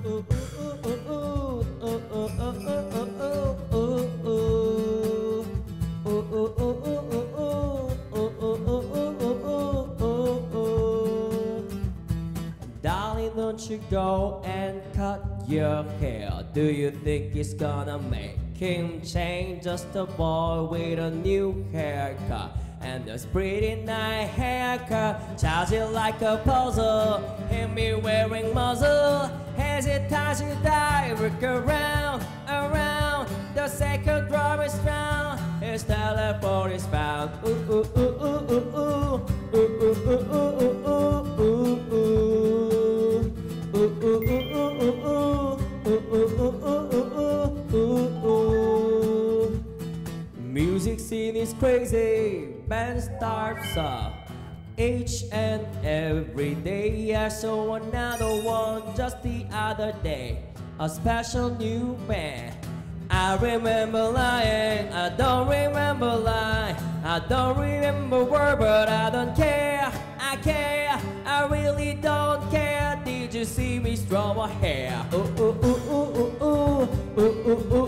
Darling, don't you go and cut your hair. Do you think it's gonna make him change? Just a boy with a new haircut and a pretty nice haircut. Charge it like a puzzle, him be wearing muzzle. As it ties you die, work around, around. The second drum is round, his teleport is found. Ooh, ooh, ooh, ooh, ooh, ooh, ooh, ooh, ooh, ooh, ooh, ooh. Music scene is crazy, band starts up each and every day. I saw another one just the other day, a special new band. I remember lying, I don't remember lying, I don't remember word, but I don't care, I care, I really don't care. Did you see me straw my hair? Ooh, ooh, ooh, ooh, ooh, ooh, ooh, ooh,